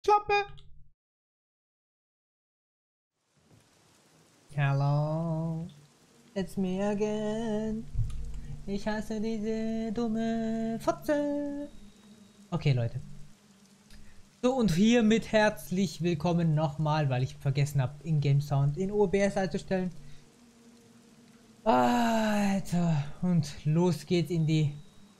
Klappe. Hello. It's me again. Ich hasse diese dumme Fotze. Okay, Leute. So, und hiermit herzlich willkommen nochmal, weil ich vergessen habe, Ingame Sound in OBS einzustellen. Alter. Und los geht's in die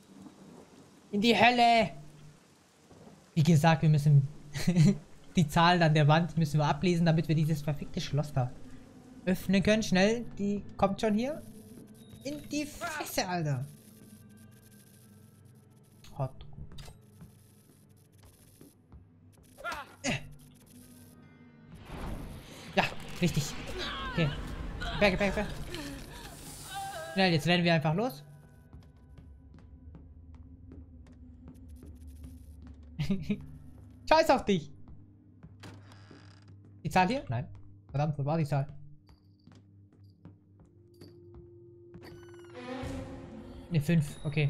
Hölle. Wie gesagt, wir müssen die Zahlen an der Wand müssen wir ablesen, damit wir dieses verfickte Schloss da öffnen können. Schnell, die kommt schon hier. In die Fresse, Alter. Hot. Ja, richtig. Okay. Berge. Schnell, jetzt rennen wir einfach los. Scheiß auf dich. Die Zahl hier? Nein. Verdammt, wo war die Zahl? Ne, 5. Okay.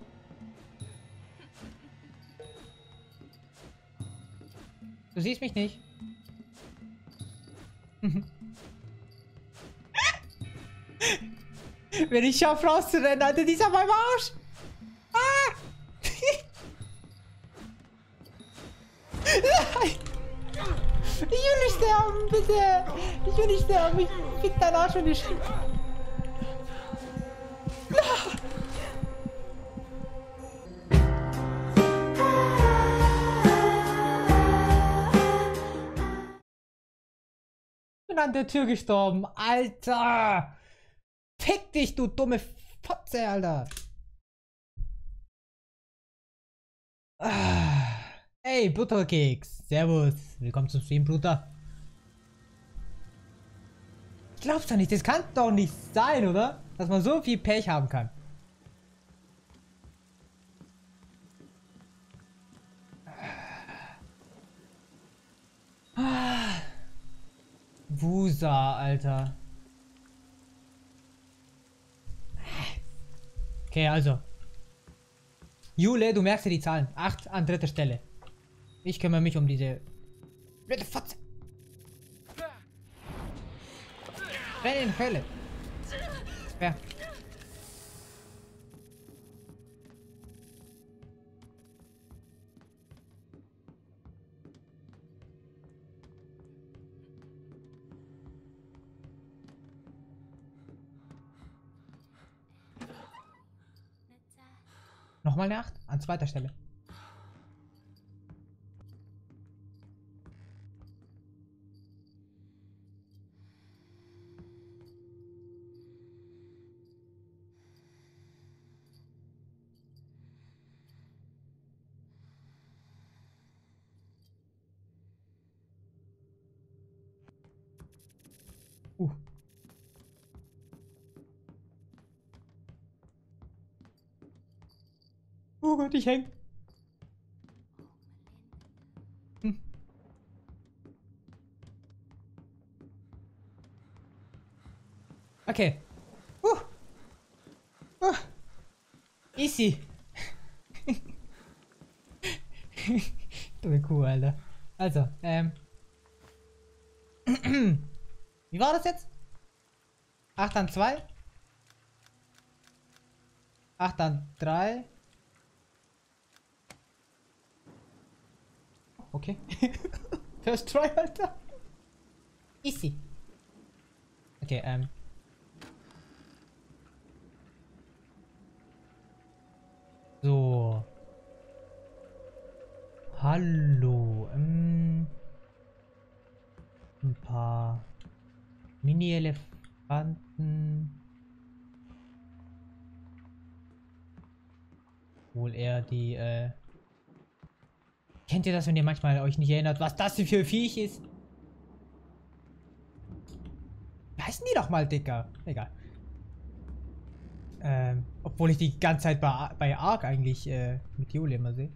Du siehst mich nicht. Wenn ich schaffe rauszurennen, Alter, dieser beim Arsch. Ah! Nein! Ich will nicht sterben, bitte! Ich will nicht sterben, ich krieg deinen Arsch in die Sch... Ich bin an der Tür gestorben, Alter! Fick dich, du dumme Fotze, Alter! Hey, Butterkeks! Servus! Willkommen zum Stream, Bruder! Ich glaub's doch nicht, das kann doch nicht sein, oder? Dass man so viel Pech haben kann. Wusa, Alter. Okay, also. Jule, du merkst dir die Zahlen. 8 an dritter Stelle. Ich kümmere mich um diese... blöde Fotze. Renn in Hölle. Ja. Nochmal eine 8 an zweiter Stelle. Uh. Oh Gott, ich häng. Hm. Okay. Easy. Dumme Kuh, Alter. Also, wie war das jetzt? 8 an 2. 8 an 3. Okay. First try, Alter. Easy. Okay, So. Hallo. Ein paar Mini-Elefanten. Wohl eher die, kennt ihr das, wenn ihr manchmal euch nicht erinnert, was das für ein Viech ist? Wie heißen die doch mal, Dicker? Egal. Obwohl ich die ganze Zeit bei Ark eigentlich, mit Jule immer sehe.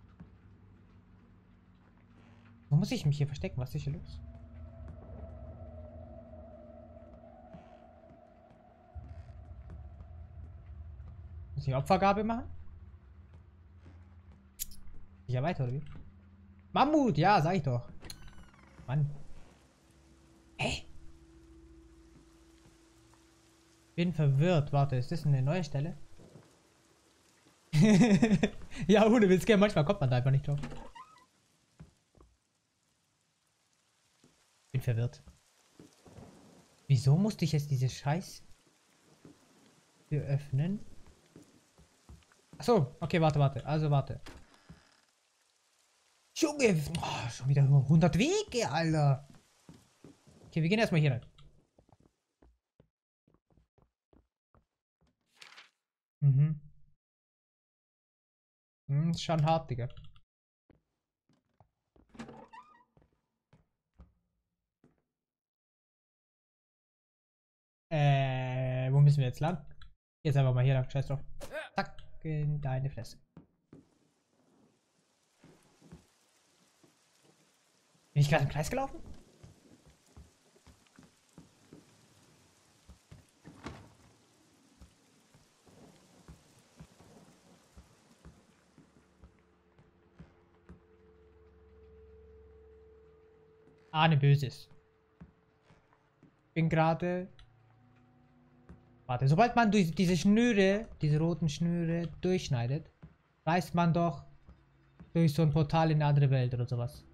Wo muss ich mich hier verstecken? Was ist hier los? Muss ich Opfergabe machen? Ja, weiter, oder wie? Mammut, ja, sag ich doch. Mann. Hä? Bin verwirrt. Warte, ist das eine neue Stelle? Ja, ohne Witz, gell, manchmal kommt man da einfach nicht drauf. Bin verwirrt. Wieso musste ich jetzt diese Scheiß hier öffnen? Achso, okay, warte. Also warte. Junge, oh, schon wieder 100 Wege, Alter. Okay, wir gehen erstmal hier rein. Mhm. Ist schon hart, Digga. Wo müssen wir jetzt lang? Jetzt einfach mal hier lang, scheiß drauf. Zack, in deine Fresse. Bin ich gerade im Kreis gelaufen? Ahne Böses. Bin gerade. Warte, sobald man durch diese Schnüre, diese roten Schnüre durchschneidet, reist man doch durch so ein Portal in eine andere Welt oder sowas.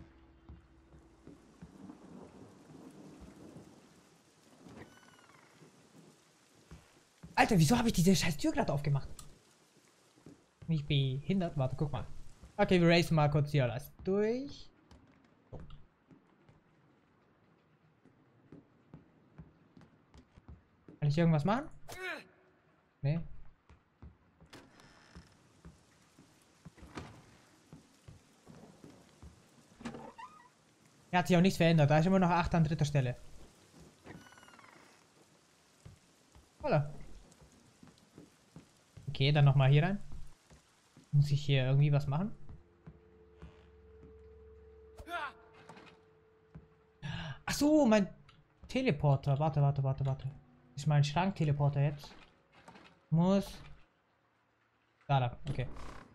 Alter, wieso habe ich diese scheiß Tür gerade aufgemacht? Nicht behindert? Warte, guck mal. Okay, wir racen mal kurz hier alles durch. So. Kann ich irgendwas machen? Nee. Er hat sich auch nichts verändert. Da ist immer noch 8 an dritter Stelle. Voilà. Okay, dann nochmal hier rein. Muss ich hier irgendwie was machen? Ach so, mein Teleporter. Warte. Ist mein Schrank-Teleporter jetzt? Muss. Da, okay.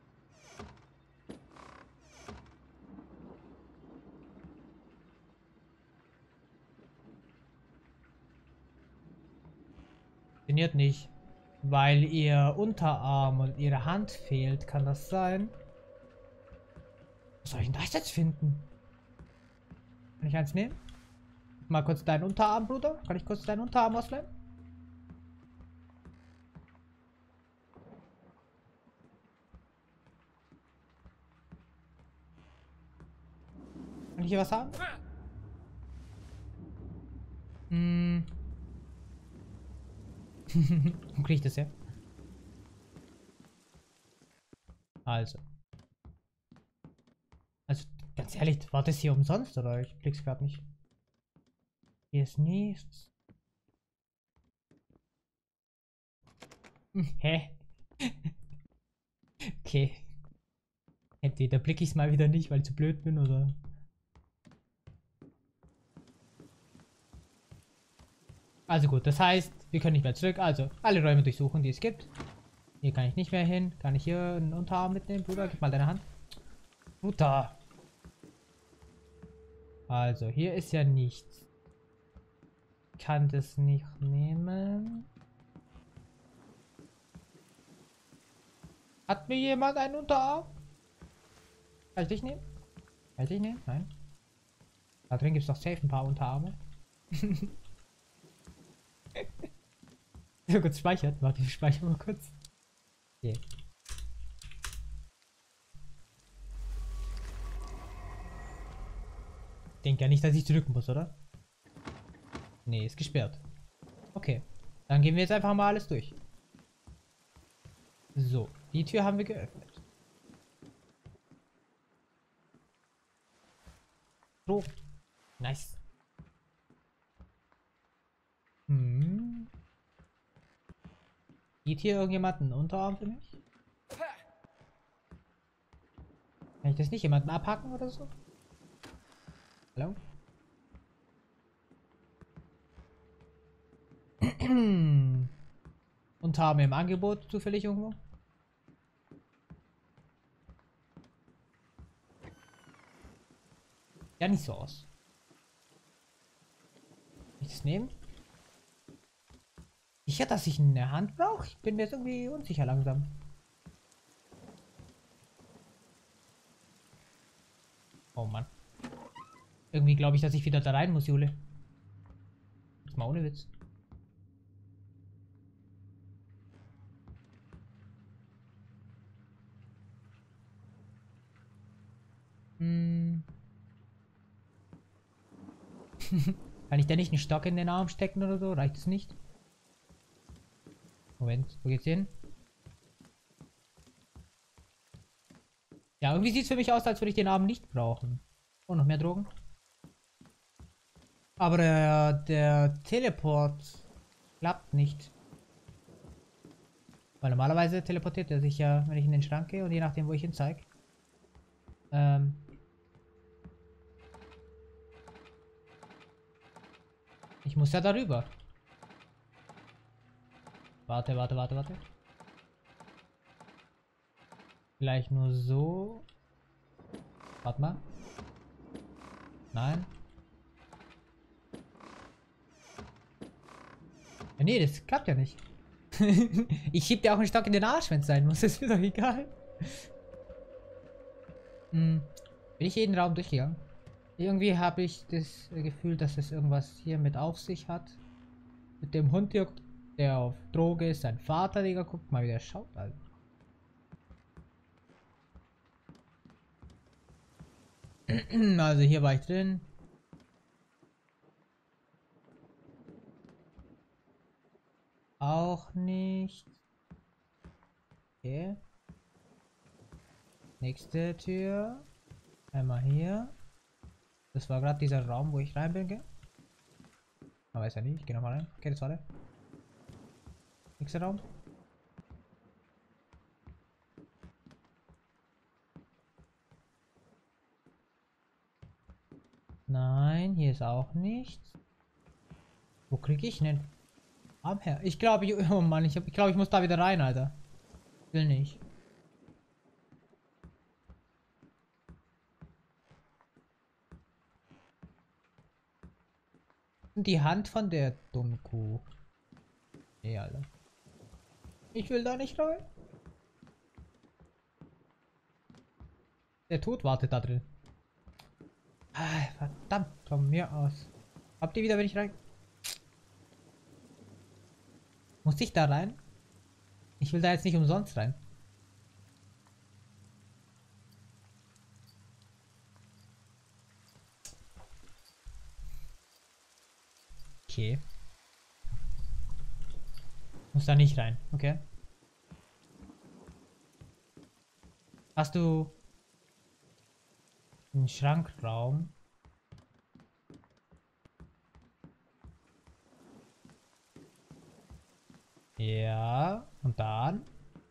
Funktioniert nicht. Weil ihr Unterarm und ihre Hand fehlt, kann das sein? Was soll ich denn das jetzt finden? Kann ich eins nehmen? Mal kurz deinen Unterarm, Bruder. Kann ich kurz deinen Unterarm ausleihen? Kann ich hier was haben? Hm. Wo krieg ich das her? Also. Also, ganz ehrlich, war das hier umsonst oder? Ich blick's gerade nicht. Hier ist nichts. Hä? Okay. Entweder blicke ich es mal wieder nicht, weil ich zu blöd bin, oder. Also gut, das heißt, wir können nicht mehr zurück. Also, alle Räume durchsuchen, die es gibt. Hier kann ich nicht mehr hin. Kann ich hier einen Unterarm mitnehmen, Bruder? Gib mal deine Hand. Bruder. Also, hier ist ja nichts. Ich kann das nicht nehmen. Hat mir jemand einen Unterarm? Kann ich dich nehmen? Kann ich dich nehmen? Nein. Da drin gibt es doch safe ein paar Unterarme. So kurz speichert. Warte, ich speichere mal kurz. Okay. Ich denke ja nicht, dass ich drücken muss, oder? Nee, ist gesperrt. Okay. Dann gehen wir jetzt einfach mal alles durch. So, die Tür haben wir geöffnet. So. Nice. Hm. Geht hier irgendjemand einen Unterarm für mich? Kann ich das nicht jemanden abhacken oder so? Hallo? Unterarm im Angebot zufällig irgendwo? Ja, nicht so aus. Kann ich das nehmen? Sicher, dass ich eine Hand brauche? Ich bin mir jetzt irgendwie unsicher langsam. Oh Mann. Irgendwie glaube ich, dass ich wieder da rein muss, Jule. Jetzt mal ohne Witz. Hm. Kann ich da nicht einen Stock in den Arm stecken oder so? Reicht es nicht? Moment, wo geht's hin? Ja, irgendwie sieht es für mich aus, als würde ich den Arm nicht brauchen. Oh, noch mehr Drogen? Aber der Teleport klappt nicht. Weil normalerweise teleportiert er sich ja, wenn ich in den Schrank gehe und je nachdem, wo ich ihn zeige. Ähm. Ich muss ja darüber. Warte, warte, warte, warte. Vielleicht nur so. Warte mal. Nein. Ja, nee, das klappt ja nicht. Ich schieb dir auch einen Stock in den Arsch, wenn es sein muss. Ist mir doch egal. Hm. Bin ich jeden Raum durchgegangen? Irgendwie habe ich das Gefühl, dass es irgendwas hier mit auf sich hat. Mit dem Hund hier, der auf Droge ist. Sein Vater, Digga. Guckt mal, wie der schaut, Alter. Also hier war ich drin. Auch nicht. Okay. Nächste Tür. Einmal hier. Das war gerade dieser Raum, wo ich rein bin, gell? Man weiß ja nicht. Ich geh nochmal rein. Okay, das war der. Nächster Raum. Nein, hier ist auch nichts. Wo kriege ich denn Arm her? Ich glaube, oh Mann, ich glaube, ich muss da wieder rein, Alter. Will nicht. Die Hand von der dummen Kuh. Nee, Alter. Ich will da nicht rein. Der Tod wartet da drin. Ah, verdammt, von mir aus. Habt ihr wieder, wenn ich rein... Muss ich da rein? Ich will da jetzt nicht umsonst rein. Okay. Muss da nicht rein, okay. Hast du einen Schrankraum? Ja, und dann?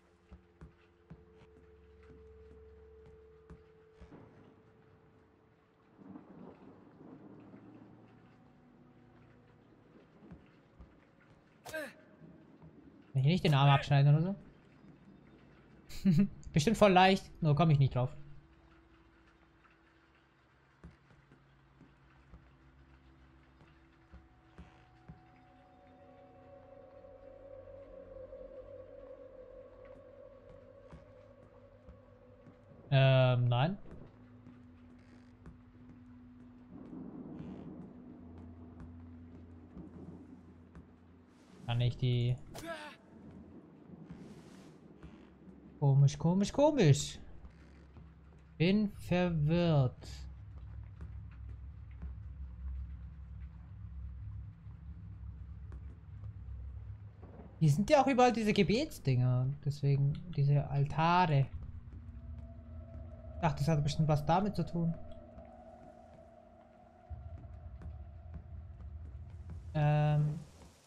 Kann ich nicht den Arm abschneiden oder so? Bestimmt voll leicht, nur komme ich nicht drauf. Nein. Kann ich die... Komisch, komisch, komisch. Bin verwirrt. Hier sind ja auch überall diese Gebetsdinger. Deswegen diese Altare. Ich dachte, das hat bestimmt was damit zu tun. Ähm.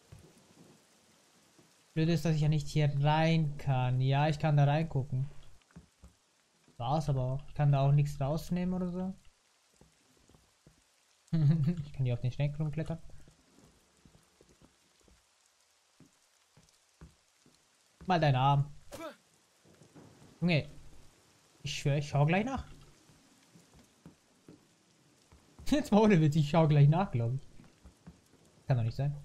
Blöd ist, dass ich ja nicht hier rein kann. Ja, ich kann da reingucken. War's aber auch. Ich kann da auch nichts rausnehmen oder so. Ich kann hier auf den Schränken rumklettern. Mal deinen Arm. Junge. Ich schwöre, ich schau gleich nach. Jetzt mal ohne Witz, ich schau gleich nach, glaube ich. Kann doch nicht sein.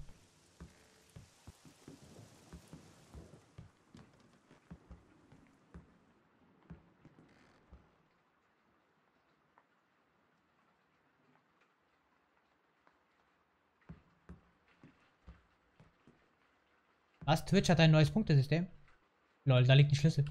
Was? Twitch hat ein neues Punktesystem? Lol, da liegt ein Schlüssel.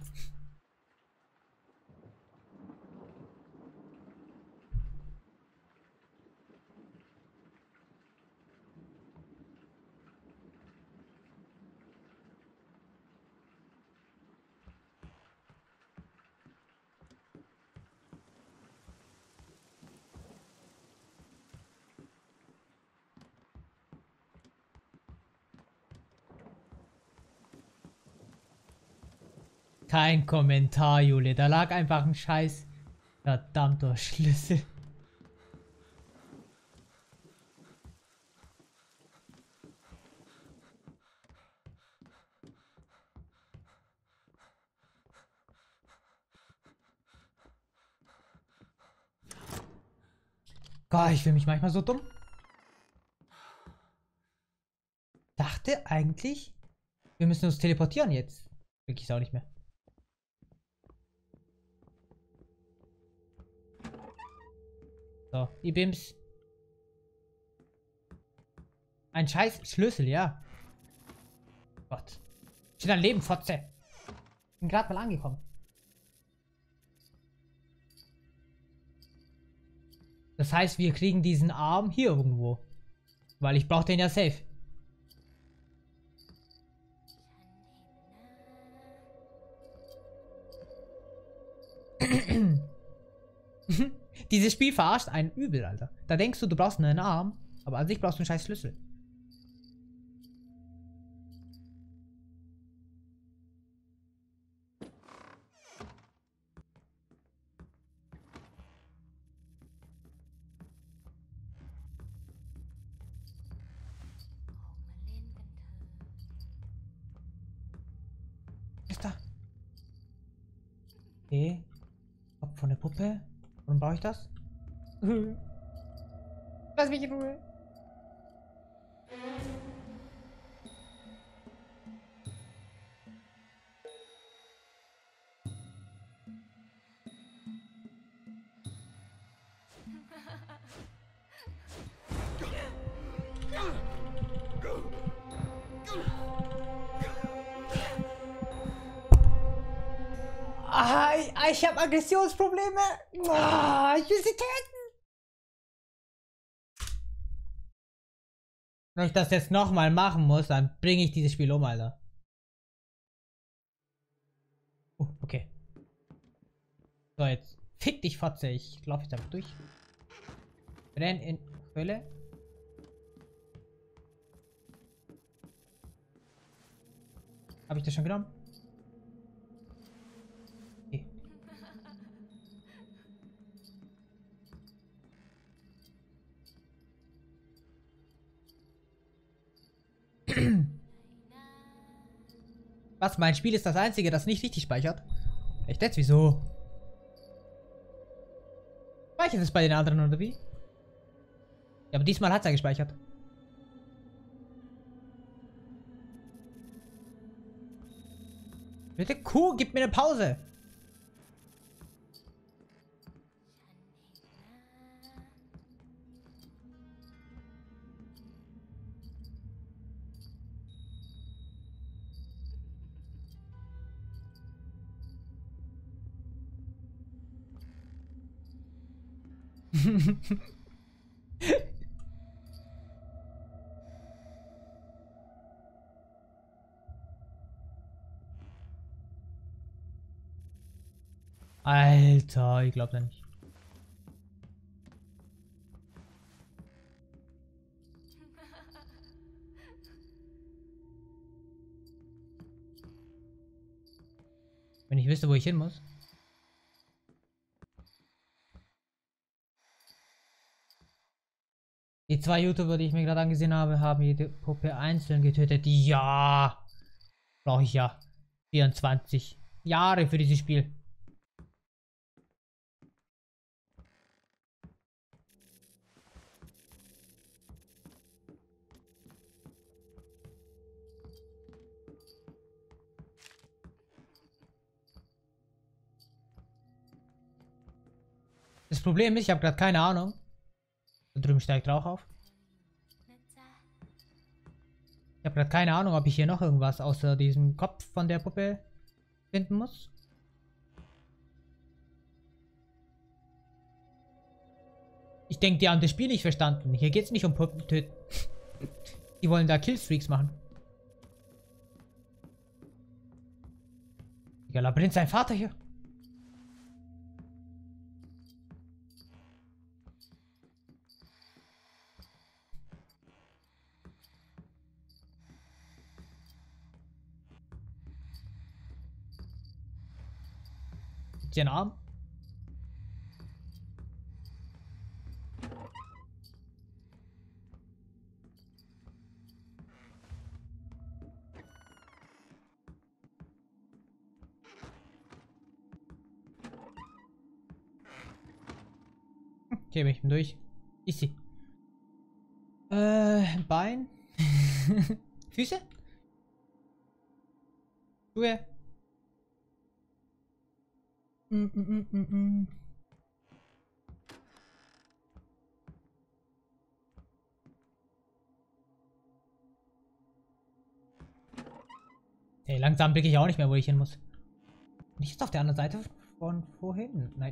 Kein Kommentar, Jule. Da lag einfach ein scheiß verdammter Schlüssel. Gott, ich fühle mich manchmal so dumm. Dachte eigentlich, wir müssen uns teleportieren jetzt. Wirklich ist auch nicht mehr. So, Ibims. Ein scheiß Schlüssel, ja. Gott. Steht ein Leben, Fotze. Bin gerade mal angekommen. Das heißt, wir kriegen diesen Arm hier irgendwo. Weil ich brauche den ja safe. Dieses Spiel verarscht einen übel, Alter. Da denkst du, du brauchst einen Arm, aber an sich brauchst du einen scheiß Schlüssel. Ist da? Okay. Kopf von der Puppe. Warum brauche ich das? Lass mich in Ruhe. Ah, ich habe Aggressionsprobleme. Ah, ich will sie töten. Wenn ich das jetzt nochmal machen muss, dann bringe ich dieses Spiel um, Alter. Okay. So, jetzt fick dich, Fotze. Ich laufe jetzt einfach durch. Renn in Höhle. Habe ich das schon genommen? Okay. Was? Mein Spiel ist das einzige, das nicht richtig speichert? Echt jetzt? Wieso? Speichert es bei den anderen oder wie? Ja, aber diesmal hat es ja gespeichert. Bitte, Kuh, gib mir eine Pause. Alter, ich glaube da nicht. Wenn ich wüsste, wo ich hin muss. Die zwei YouTuber, die ich mir gerade angesehen habe, haben jede Puppe einzeln getötet. Ja, brauche ich ja 24 Jahre für dieses Spiel. Das Problem ist, ich habe gerade keine Ahnung. Da drüben steigt Rauch auf. Ich habe gerade keine Ahnung, ob ich hier noch irgendwas außer diesem Kopf von der Puppe finden muss. Ich denke, die haben das Spiel nicht verstanden. Hier geht es nicht um Puppen töten. Die wollen da Killstreaks machen. Digga, Labyrinth, sein Vater hier. Den Arm. Okay, ich bin durch. Easy. Bein. Füße? Schuhe. Hey, langsam blicke ich auch nicht mehr, wo ich hin muss. Nicht auf der anderen Seite von vorhin. Nein.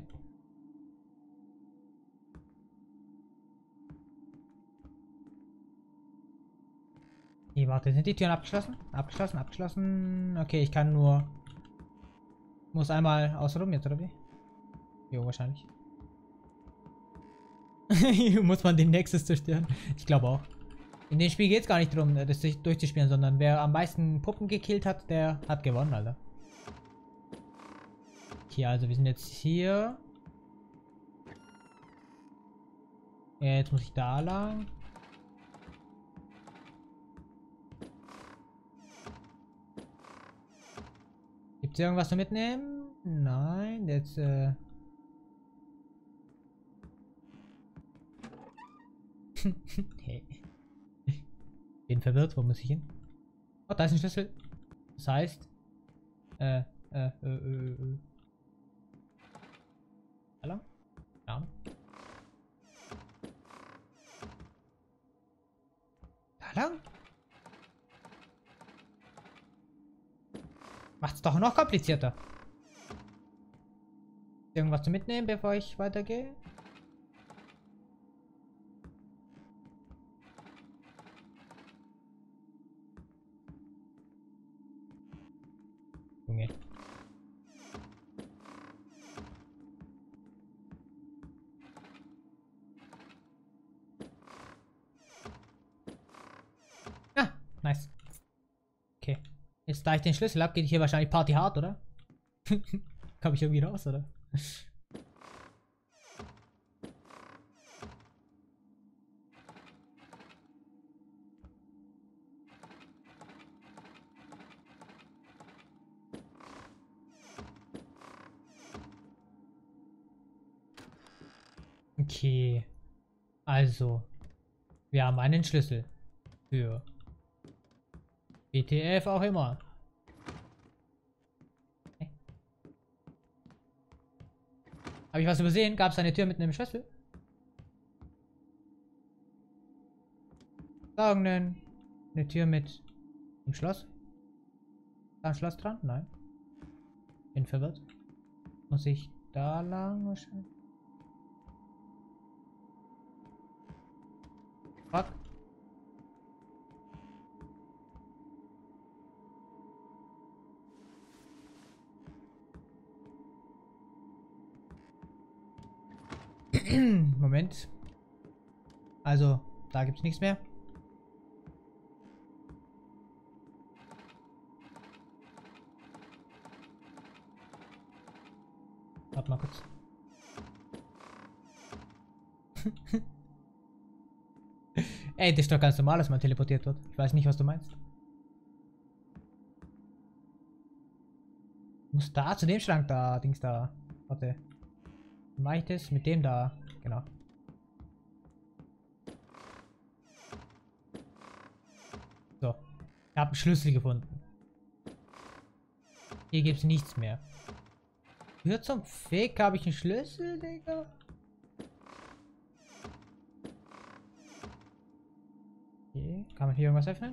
Okay, warte, sind die Türen abgeschlossen? Abgeschlossen, abgeschlossen. Okay, ich kann nur... Muss einmal außenrum jetzt, oder wie? Jo, wahrscheinlich. Muss man den Nexus zerstören? Ich glaube auch. In dem Spiel geht es gar nicht darum, das durchzuspielen, sondern wer am meisten Puppen gekillt hat, der hat gewonnen, Alter. Okay, also wir sind jetzt hier. Ja, jetzt muss ich da lang. Gibt es irgendwas zu mitnehmen? Nein, jetzt hey. Bin verwirrt, wo muss ich hin? Oh, da ist ein Schlüssel. Das heißt. Da lang? Ja. Da lang? Macht's doch noch komplizierter. Irgendwas zu mitnehmen, bevor ich weitergehe? Junge. Ah, nice. Okay. Jetzt, da ich den Schlüssel habe, geht hier wahrscheinlich Party hart, oder? Komme ich irgendwie raus, oder? Okay. Also. Wir haben einen Schlüssel. Für WTF auch immer. Okay. Habe ich was übersehen? Gab es eine Tür mit einem Schlüssel? Sagen, eine Tür mit einem Schloss? Ist da ein Schloss dran? Nein. Bin verwirrt. Muss ich da lang wahrscheinlich? Fuck. Moment. Also, da gibt's nichts mehr. Warte mal kurz. Ey, das ist doch ganz normal, dass man teleportiert wird. Ich weiß nicht, was du meinst. Ich muss da zu dem Schrank da, Dings da. Warte. Wie mache ich das? Mit dem da. Genau. So. Ich habe einen Schlüssel gefunden. Hier gibt es nichts mehr. Für zum Fick habe ich einen Schlüssel, Digga. Okay. Kann man hier irgendwas öffnen?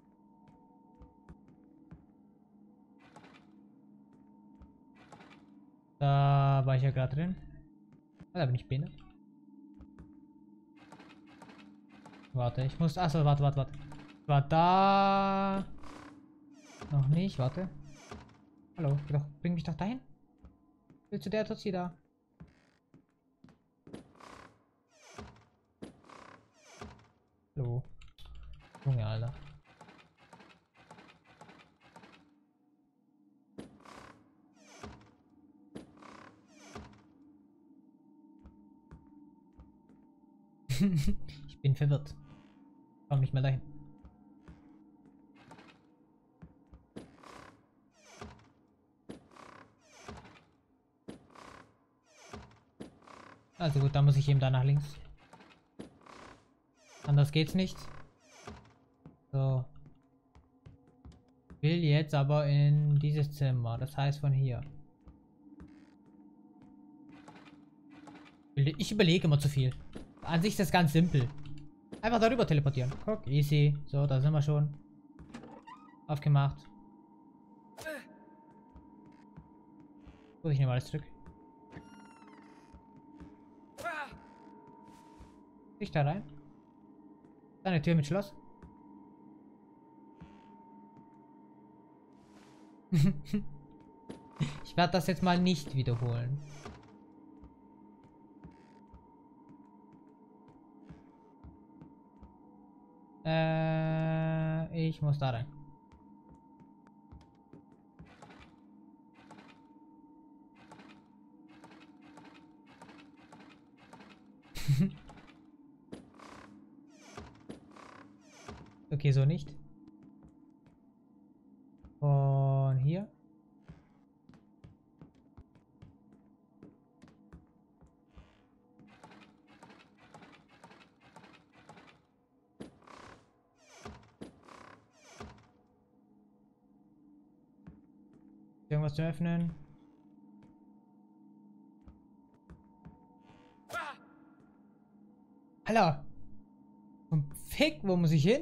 Da war ich ja gerade drin. Ah, da bin ich behindert. Warte, ich muss. Achso, warte. War da. Noch nicht, warte. Hallo, bring mich doch dahin. Willst du der Tutsi da? Hallo. Junge, Alter. Ich bin verwirrt. Komm nicht mehr dahin. Also gut, dann muss ich eben da nach links. Anders geht's nicht. So. Will jetzt aber in dieses Zimmer. Das heißt von hier. Ich überlege immer zu viel. An sich ist das ganz simpel. Einfach darüber teleportieren. Guck, easy. So, da sind wir schon. Aufgemacht. Gut, ich nehme alles zurück. Ich da rein. Eine Tür mit Schloss. Ich werde das jetzt mal nicht wiederholen. Ich muss da rein. Okay, so nicht. Von hier. Irgendwas zu öffnen. Hallo. Und Fick, wo muss ich hin?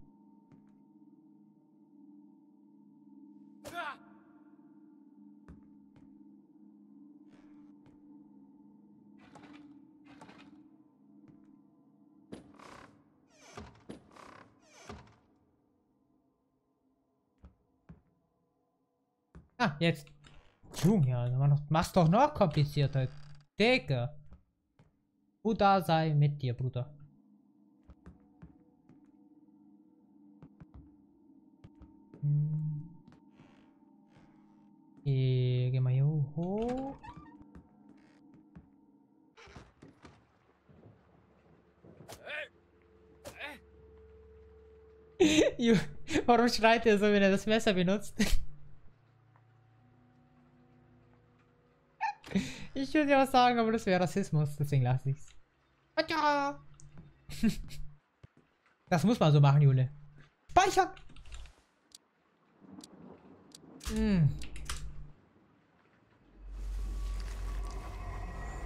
Ah, jetzt. Junge, also mach's doch noch komplizierter. Digga. Buddha sei mit dir, Bruder. Geh mal hier hoch. Warum schreit er so, wenn er das Messer benutzt? Ich würde ja was sagen, aber das wäre Rassismus, deswegen lasse ich's. Das muss man so machen, Jule. Speichern!